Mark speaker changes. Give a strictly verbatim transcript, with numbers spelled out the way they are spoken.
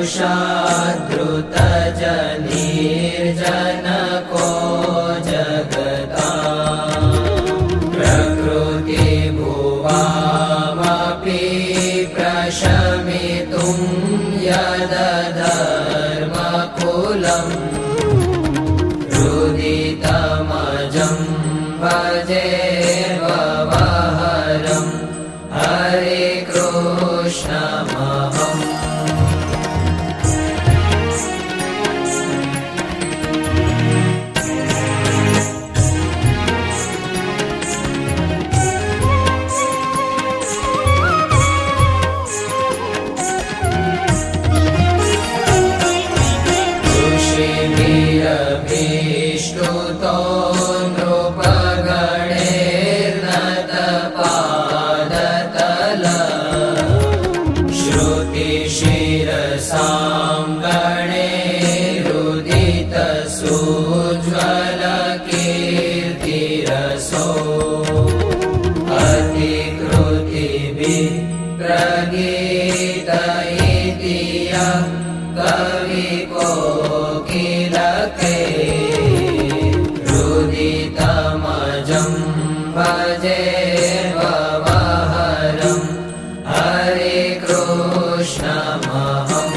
Speaker 1: वृषाद्रुतजनिर्जनको जगता प्रकृतिभुवामपि प्रशमितुं यदधर्मकुलम् रुदितमजं भजे भवहरं हरे कृष्णमहम् ऋषिभिरभीष्टुतो नृपगणैर्नतपादतल श्रुतिशिरसां गणैरुदितसुज्वलकीर्तिरसो अतिकृतिभिः प्रगीत इति यः कविकोकिलके रुदितमजं भजे भवहरं हरे कृष्णमहम्